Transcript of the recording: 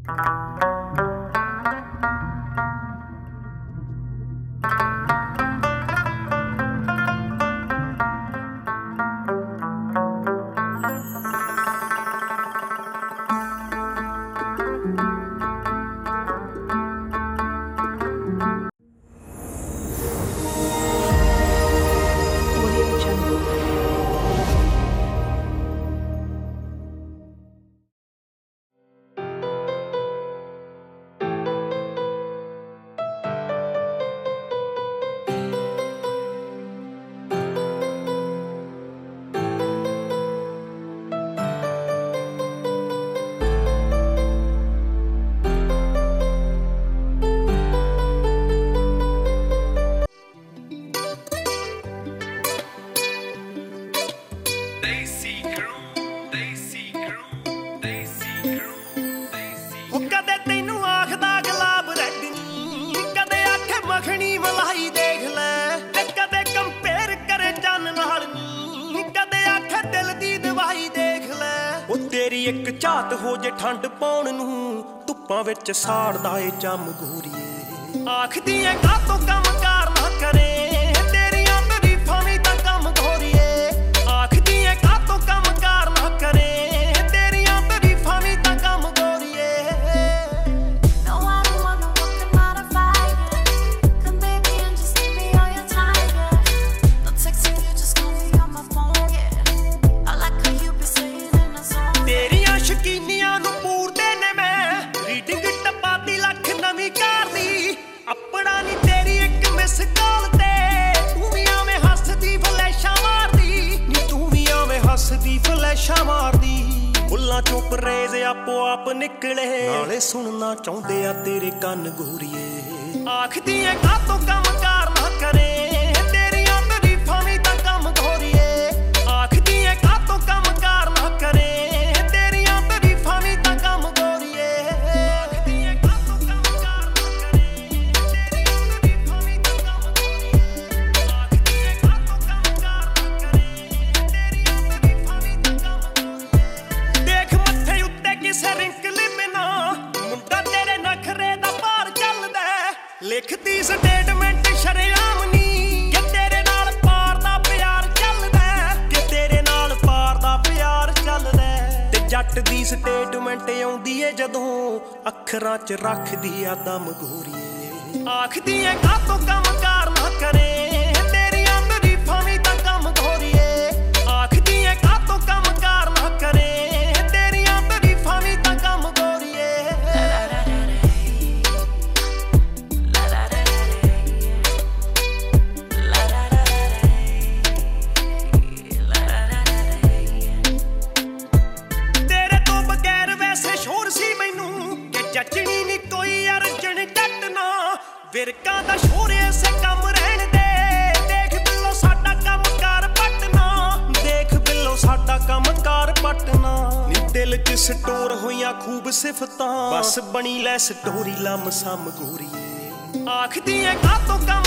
तेरी एक झात हो जे ठंड पाउण नूं धुप्पां विच साड़दा ए चम गोरीए आखदी ऐ कातों कम कार ना करे तेरियां तरीफां वी तां कम गोरीए आखदी ऐ कातों कम कार ना करे तेरियां तरीफां वी तां कम गोरीए No, I don't wanna walk and modify it. Come baby and just give me all your time, yeah. No texting you, just call me on my phone, yeah. I like how you be saying in a song. तेरियां शकीनियां नूं पूरदे ने मैं reading टपाती लख नवीं car दी अपना नी तेरी एक miss call ते तू भी आवें हसदी फ्लैशां मारदी नी तू भी आवें हसदी फ्लैशां मारदी बुल्लां चों परेज आपो आप निकले नाले सुनना चाहुंदे आ तेरे कन्न गोरीए आखदी ऐ कातों कम कार ना करे तेरियां तरीफां वी तां कम गोरीए आखदी ऐ कातों कम कार ना करे तेरियां तरीफां वी तां कम गोरीए आखदी ऐ कातों कम कार ना करे तेरियां तरीफां वी तां कम गोरीए आखदी ऐ कातों कम कार ना करे तेरियां तरीफां वी तां कम गोरीए देख मत्थे उत्ते किसे रिंकल बिना मुंडा तेरे नखरे दा पार चलदा लिखदी स्टेटमेंट शरेआम नी कि तेरे नाल पार दा प्यार चलदा कि तेरे नाल पार दा प्यार चलदा ते जट दी स्टेटमेंट आउंदी ए जदों अखरां च रखदी आ दम गोरीए आखदी ऐ कातों कम कार ना करे तेरियां तरीफां वी तां कम गोरीए आखदी ऐ कातों कम कार ना करे तेरियां तरीफां वी तां कम गोरीए तेरे तो बगैर वैसे शोर सी मैनू कि जचनी नी कोई अर्जन जट ना विरकां दा शोर ऐसे कम रहण दे देख बिल्लो साडा कम कार पटना देख बिल्लो साडा कम कार पटना नी दिल च स्टोर होइयां खूब सिफतां बस बनी लै स्टोरी लम सम गोरीए आखदी ऐ कातों कम